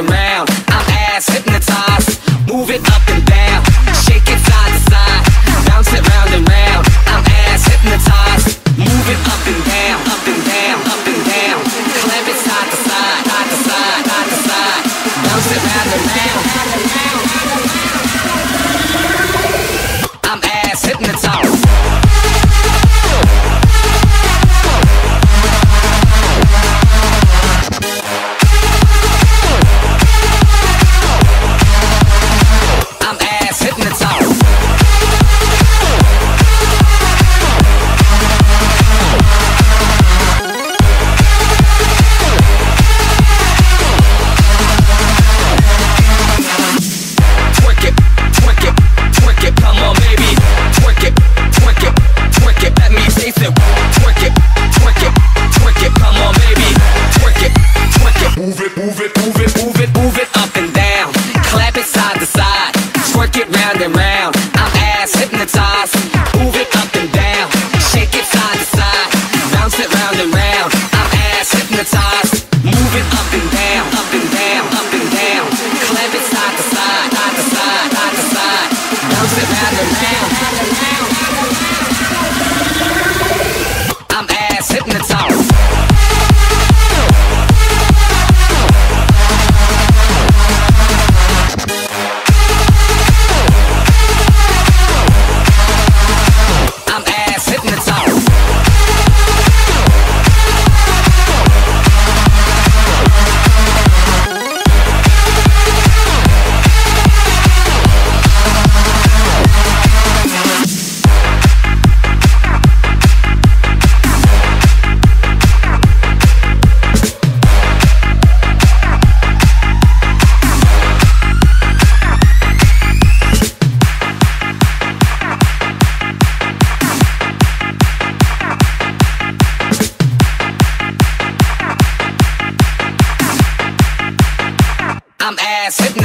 round. I'm ass hypnotized. Move it up and down, shake it side to side, bounce it round and round. I'm ass hypnotized. Move it up and down, up and down, up and down. Clap it side to side, side to side, side to side, bounce it round and round. I'm ass hypnotized. Move it up and down, clap it side to side, twerk it round and round. I'm ass hypnotized. Move it up and down, shake it side to side, bounce it round and round. I'm ass hypnotized. Move it up and down, up and down, up and down. Clap it side to side, side to side, side to side, bounce it round and round. I'm ass hypnotized. I'm ass hypnotized.